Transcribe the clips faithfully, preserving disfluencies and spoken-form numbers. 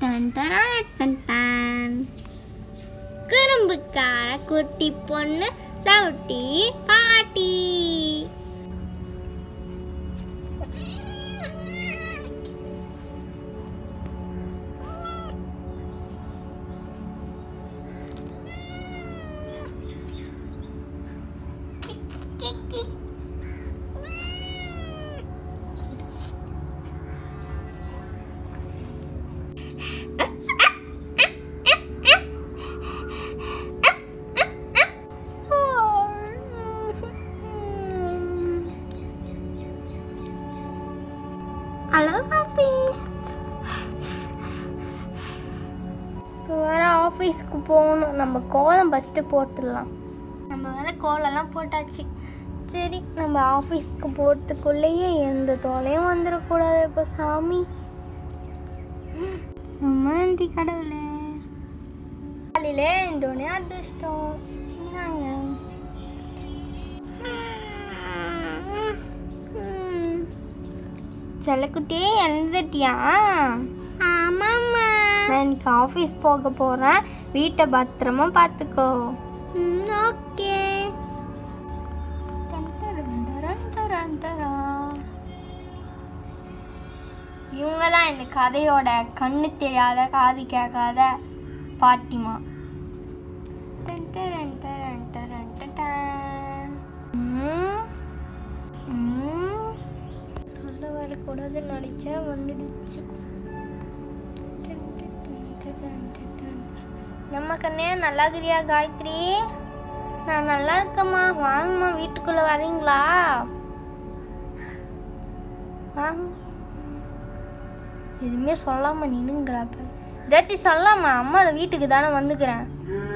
Ton டரன் டன் டன். குறும்புக்கார குட்டி பொண்ணு சவுட்டி பாட்டி. ஹலோ பாப்பி. இப்போ வேற ஆஃபீஸ்க்கு போகணும். நம்ம கோலம் ஃபஸ்ட்டு போட்டுடலாம். நம்ம வேற கோலம்லாம் போட்டாச்சு. சரி, நம்ம ஆஃபீஸ்க்கு போகிறதுக்குள்ளேயே எந்த தோலையும் வந்துடக்கூடாது. இப்போ சாமி ரொம்ப நன்றி கடவுளே. காலையிலே இந்தோடனே அதிர்ஷ்டம். என்னங்க செல்லக்குட்டி எழுந்துட்டியா? ஆமாம்மா. நான் இன்னைக்கு ஆஃபீஸ் போக போகிறேன். வீட்டை பத்திரமா பார்த்துக்கோ. ஓகே. இவங்க தான் இந்த கதையோட கண்ணு தெரியாத காது கேட்காத பாட்டிமா. வரக்கூடாது நினைச்சா வந்துடுச்சு. நம்ம கண்ணே நல்லா இருக்கிறியா காயத்ரி? நான் நல்லா இருக்கேம்மா. வாங்கம்மா, வீட்டுக்குள்ள வரீங்களா? வாங்க. எதுவுமே சொல்லாம நின்னுங்கிறாப்ப. ஏதாச்சும் சொல்லாமா? அம்மா அதை வீட்டுக்கு தானே வந்துக்கிறேன்.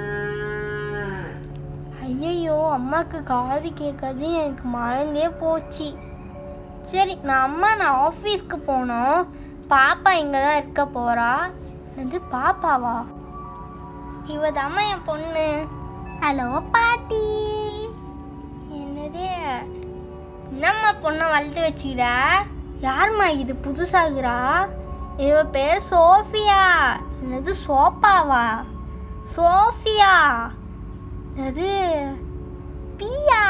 ஐயோ, அம்மாவுக்கு காது கேட்காது. எனக்கு மறந்தே போச்சு. சரி, நான் அம்மா நான் ஆஃபீஸ்க்கு போனோம். பாப்பா இங்கே தான் இருக்க போகிறா. அது பாப்பாவா? இவ தாம்மா என் பொண்ணு. ஹலோ பாட்டி. என்னது என்னம்மா பொண்ணை வளர்த்து வச்சுக்கிற? யாரும்மா இது புதுசாகிறா? இவ பேர் சோஃபியா. என்னது சோப்பாவா? சோஃபியா. அது பியா.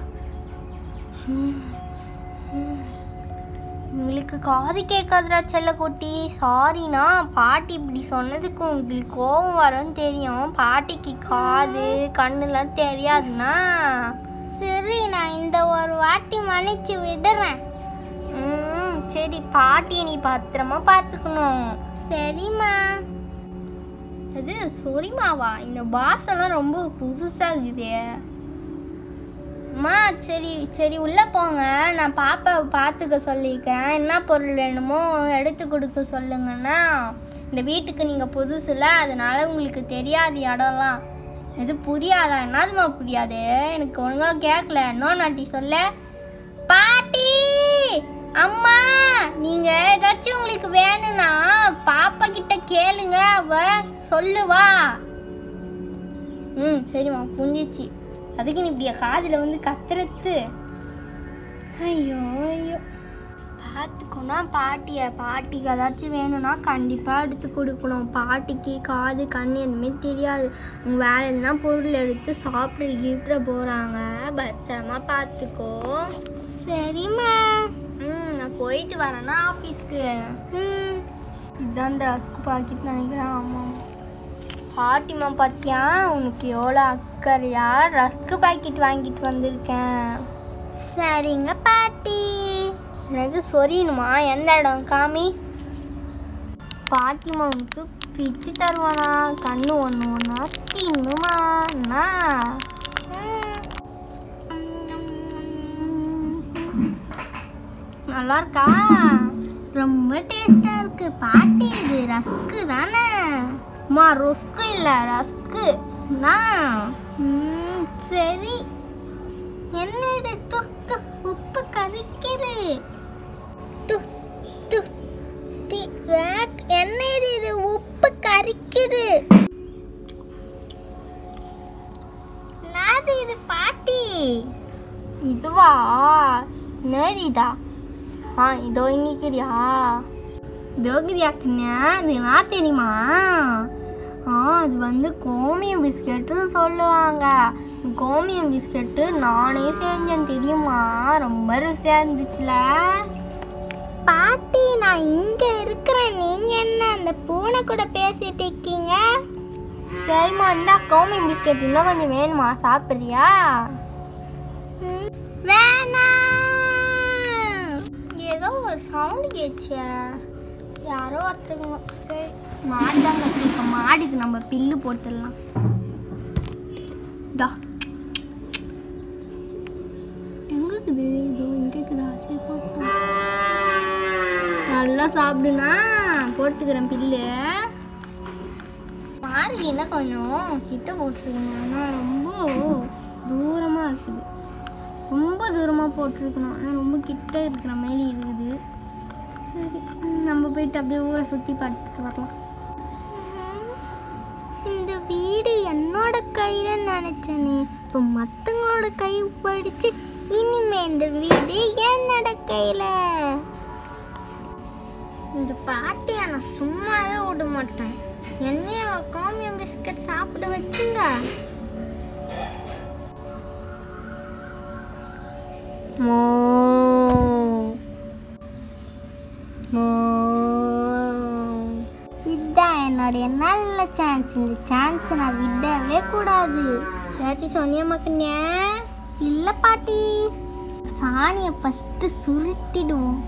உங்களுக்கு காது கேட்காதுடா செல்லக்குட்டி. சாரிண்ணா, பாட்டி இப்படி சொன்னதுக்கு உங்களுக்கு கோபம் வரும்னு தெரியும். பாட்டிக்கு காது கண்ணுலாம் தெரியாதுண்ணா. சரி, நான் இந்த ஒரு வாட்டி மன்னிச்சு விடுறேன். ம் சரி, பாட்டியை நீ பத்திரமா பார்த்துக்கணும். சரிம்மா. அது சொரிமாவா? இந்த பாஷெல்லாம் ரொம்ப புதுசாகுதே. அம்மா சரி சரி உள்ளே போங்க. நான் பாப்பாவை பார்த்துக்க சொல்லிக்கிறேன். என்ன பொருள் வேணுமோ எடுத்து கொடுக்க சொல்லுங்கன்னா. இந்த வீட்டுக்கு நீங்கள் புதுசுல, அதனால உங்களுக்கு தெரியாது இடம்லாம். எது புரியாதா? என்னதுமா புரியாது? எனக்கு ஒழுங்காக கேட்கல. இன்னொரு நாட்டி சொல்ல. பாட்டி, அம்மா, நீங்கள் ஏதாச்சும் உங்களுக்கு வேணும்னா பாப்பா கிட்ட கேளுங்க, அவ சொல்லுவா. ம் சரிம்மா, புரிஞ்சிச்சு. அதுக்கு நீ இப்படியா காதில் வந்து கத்துறது? ஐயோ ஐயோ, பார்த்துக்கோனா பாட்டியை. பாட்டிக்கு ஏதாச்சும் வேணும்னா கண்டிப்பாக எடுத்து கொடுக்கணும். பாட்டிக்கு காது கண் எதுவுமே தெரியாது. அவங்க வேறு எதுனா பொருள் எடுத்து சாப்பிட கிப்பிட போகிறாங்க. பத்திரமா பார்த்துக்கோ. சரிம்மா. ம் நான் போயிட்டு வரேன்னா ஆஃபீஸ்க்கு. ம் இதுதான் இந்த ரஸ்க்கு பாக்கெட் நினைக்கிறேன். ஆமாம் பாட்டிமா, பார்த்தியா உனக்கு எவ்வளோ அக்கறையா ரஸ்க்கு பாக்கெட் வாங்கிட்டு வந்திருக்கேன். சரிங்க பாட்டி. எனக்கு சொரியணுமா? எந்த இடம் காமி? பாட்டிமா உனக்கு பிச்சு தருவானா? கண்ணு ஒன்று ஒன்றா தின்னுமா? நல்லா இருக்கா? ரொம்ப டேஸ்டா இருக்கு பாட்டி. இது ரஸ்க்கு தானே? அம்மா ரஸ்க்கு இல்லை, ரஸ்க்கு. சரி, என்ன இது? து து உப்பு கறிக்குது. து து தி என்ன இது? இது உப்பு கறிக்குது. என்னது இது பாட்டி? இதுவா? என்னதுதா? ஆ இதோ இங்கிக்கிறியா? தோகிரியா கண்ணா அது நான் தெரியுமா? ஆ அது வந்து கோமியம் பிஸ்கெட்டுன்னு சொல்லுவாங்க. கோமியம் பிஸ்கெட்டு நானே செஞ்சேன் தெரியுமா? ரொம்ப ருசியாக இருந்துச்சுல. பாட்டி நான் இங்கே இருக்கிறேன், நீங்கள் என்ன அந்த பூனை கூட பேசிட்டு இருக்கீங்க? சரிம்மா இந்தா கோமியம் பிஸ்கெட் இன்னும் கொஞ்சம் வேணுமா, சாப்பிட்றியா? வேணாம். ஏதோ ஒரு சவுண்டு கேட்சே, யாரோ ஒருத்தங்க. சரி மாடு தான் கத்திருக்க, மாடுக்கு நம்ம பில்லு போட்டுடலாம். டா எங்க இருக்குது? இதோ எங்க இருக்குதா? சரி போட்டோம். நல்லா சாப்பிடுனா போட்டுக்கிறேன் பில்லு. மாடு என்ன கொஞ்சம் கிட்ட போட்டுருக்கணும், ஆனால் ரொம்ப தூரமாக இருக்குது. ரொம்ப தூரமாக போட்டிருக்கணும், ஆனால் ரொம்ப கிட்ட இருக்கிற மாதிரி இருக்குது. சரி நம்ம போயிட்டு அப்படியே ஊரை சுற்றி பார்த்துட்டு வரலாம். இந்த வீடு என்னோட கையில் நினச்சேனே, இப்போ மற்றவங்களோட கை படித்து இனிமே இந்த வீடு என்னோட கையில். இந்த பாட்டியை நான் சும்மாவே விட மாட்டேன். என்னைய கோமியம் பிஸ்கட் சாப்பிட வச்சுங்க. மோ இதுதான் என்னுடைய நல்ல சான்ஸ். இந்த சான்ஸ் நான் விடவே கூடாது. ஏதாச்சும் சொன்னியா மக்கனே? இல்லை பாட்டி, சாணியை ஃபஸ்ட்டு சுருட்டிடுவோம்.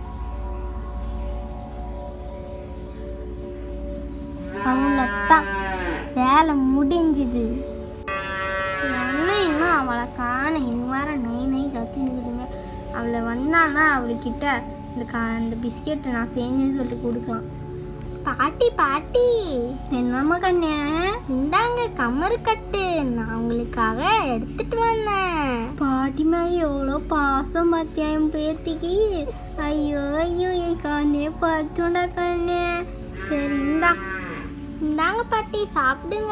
அவ்வளோதான், வேலை முடிஞ்சுது. என்ன இன்னும் அவளை காண, இன்னும் வர நை நை கத்தினுக்குதுங்க. அவளை வந்தானா அவளுக்கிட்ட இந்த கா இந்த பிஸ்கெட்டை நான் செஞ்சேன்னு சொல்லிட்டு கொடுக்கலாம். பாட்டி பாட்டி என்னம்மா கண்ணே, இந்தாங்க கமரு கட்டு, நான் உங்களுக்காக எடுத்துட்டு வந்தேன். பாட்டி மேலே எவ்வளோ பாசம் பார்த்தியா என் பேத்திக்கு. ஐயோ ஐயோ என் கண்ணே பச்சோண்டா கண்ணே. சரி இந்தா இந்தாங்க பாட்டி சாப்பிடுங்க.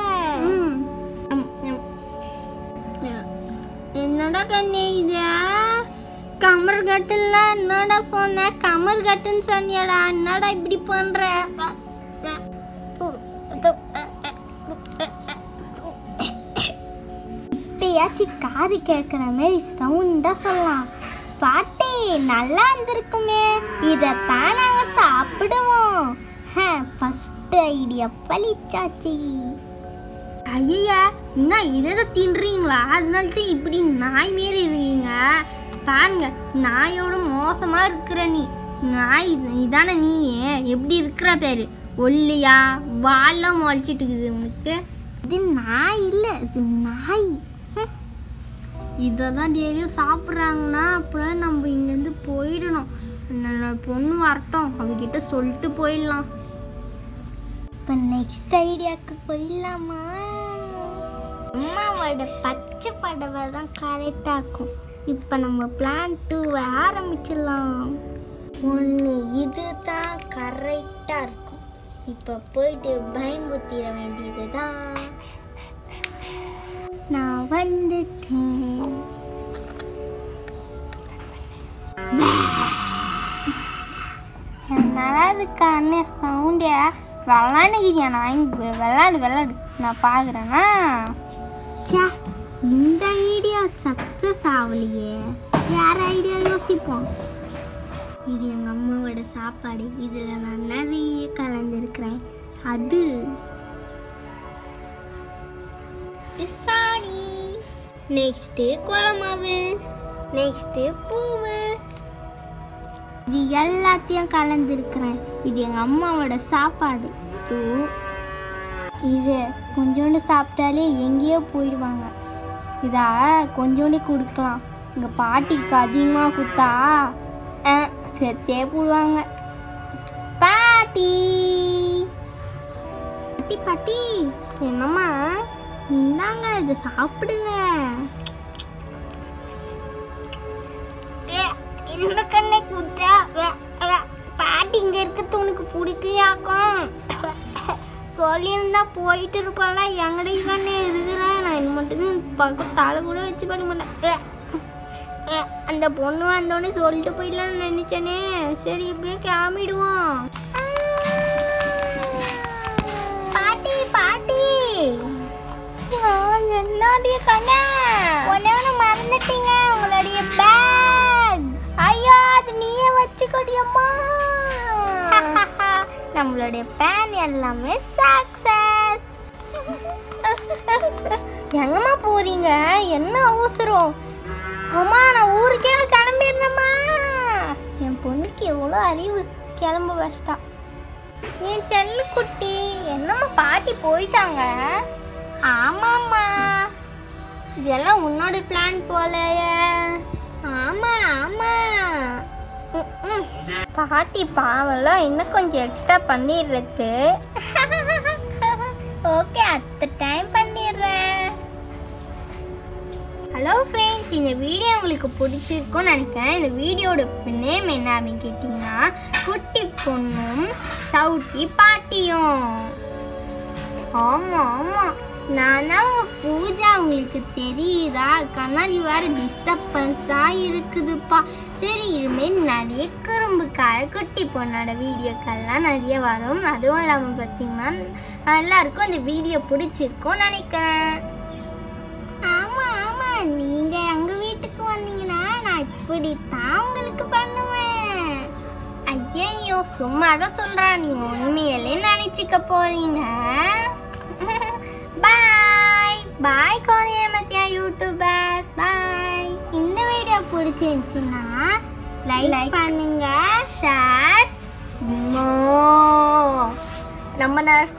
என்னடா கண்ணே இது கமர் கட்டுல? என்னடா சொன்ன? கமர் கட்டுன்னு சொன்னியடா, என்னடா இப்படி பண்ற? இப்பயாச்சும் காது கேட்குற மாதிரி சவுண்டா சொல்லலாம். பாட்டி நல்லா இருந்திருக்குமே, இதைத்தான் நாங்கள் சாப்பிடுவோம். ஃபர்ஸ்ட் ஐடியா பழிச்சாச்சி. ஐயா இன்னும் இதை தின்றீங்களா? அதனால தான் இப்படி நாய் மாரி இருக்கீங்க. பாருங்க நாயோட மோசமா இருக்கிற நீ. நாய் இதானே நீ? எப்படி இருக்கிற பேரு? ஒல்லியா வால்லாம் முளைச்சிட்டு இருக்குது உனக்கு. இது நாய் இல்லை, இது நாய். இதை தான் டெய்லியும் சாப்பிட்றாங்கன்னா அப்புறம் நம்ம இங்கேருந்து போயிடணும். பொண்ணு வரட்டும், அவகிட்ட சொல்லிட்டு போயிடலாம். இப்போ நெக்ஸ்ட் ஐடியாவுக்கு போயிடலாமா? அம்மாவோட பச்சை படவை தான் கரெக்டாக இருக்கும். இப்போ நம்ம பிளான் டூவை ஆரம்பிச்சிடலாம். ஒன்று இது தான் கரெக்டாக இருக்கும். இப்போ போயிட்டு பயமுத்திர வேண்டியது தான். நான் வந்துட்டேன். நல்லாதுக்கான சவுண்டே விளாண்டுக்கிறியா? நான் விளாடு விளாடு நான் பார்க்குறேன்னா. சே இந்த ஐடியா சக்ஸஸ் ஆகலையே, வேற ஐடியா யோசிப்போம். இது எங்கள் அம்மாவோட சாப்பாடு, இதில் நான் நிறைய கலந்துருக்கிறேன். அது சாணி, நெக்ஸ்ட்டு குழமாவு, நெக்ஸ்ட்டு பூவு, இது எல்லாத்தையும் கலந்துருக்கிறேன். இது எங்கள் அம்மாவோட சாப்பாடு. தூ இது கொஞ்சோண்டு சாப்பிட்டாலே எங்கேயோ போயிடுவாங்க. இதை கொஞ்சோண்டு கொடுக்கலாம். எங்கள் பாட்டிக்கு அதிகமாக கொடுத்தா செத்தே போடுவாங்க. பாட்டி பாட்டி பாட்டி என்னம்மா? இந்தாங்க இதை சாப்பிடுங்க. இந்த கண்ணை குத்தா பாட்டி இங்கே இருக்கிறது உனக்கு பிடிக்கலையாக்கும். சொல்லியிருந்தா போயிட்டு இருப்பாளா? எங்கடி கண்ணே இருக்கிறேன் நான். இது மட்டும் பக்கத்தால கூட வச்சு பண்ண மாட்டேன். அந்த பொண்ணு வந்தோடனே சொல்லிட்டு போயிடலான்னு நினைச்சேனே. சரி இப்பயே கிளம்பிடுவோம். கண்ணா ஒன்னே ஒன்று மறந்துட்டீங்க, உங்களுடைய பேக். ஐயோ அது நீயே வச்சுக்கொடியம்மா. நம்மளுடைய பேன் எல்லாமே சக்சஸ். எங்கம்மா போறீங்க? என்ன அவசரம்? அம்மா நான் ஊருக்கே கிளம்பிடுறேம்மா. என் பொண்ணுக்கு எவ்வளோ அறிவு, கிளம்ப வச்சிட்டா. என் செல்ல குட்டி, என்னம்மா பாட்டி போயிட்டாங்க? ஆமாம்மா, இதெல்லாம் உன்னோட பிளான் போலையே. ஆமா ஆமா. பாட்டி பாவெல்லாம் இன்னும் கொஞ்சம் எக்ஸ்ட்ரா பண்ணிடுறது. ஓகே, அடுத்த டைம் பண்ணிடுறேன். ஹலோ ஃப்ரெண்ட்ஸ், இந்த வீடியோ உங்களுக்கு பிடிச்சிருக்கும்னு நினைக்கிறேன். இந்த வீடியோட நேம் என்ன அப்படின்னு கேட்டிங்கன்னா, குட்டி பொண்ணும் சவுட்டி பாட்டியும். ஆமாம் ஆமாம், நான் தான் உங்கள் பூஜா, உங்களுக்கு தெரியுதா? கண்ணாடி வேறு டிஸ்டர்பன்ஸாக இருக்குதுப்பா. சரி, இதுமாரி நிறைய குறும்புக்கார குட்டி பொண்ணோட வீடியோக்கள்லாம் நிறைய வரும். அதுவும் இல்லாமல் பார்த்தீங்கன்னா எல்லாருக்கும் அந்த வீடியோ பிடிச்சிருக்கும்னு நினைக்கிறேன். ஆமாம் ஆமாம், நீங்கள் எங்கள் வீட்டுக்கு வந்தீங்கன்னா நான் இப்படித்தான் உங்களுக்கு பண்ணுவேன். ஐயோ, சும்மா தான் சொல்கிறேன், நீங்கள் உண்மையிலே நினச்சிக்க போகிறீங்க. பாய் பாய் கோதையமத்தியா யூடியூபர்ஸ், பாய். இந்த வீடியோ பிடிச்சிருந்துச்சுன்னா லைக் பண்ணுங்க, ஷேர். நம்ம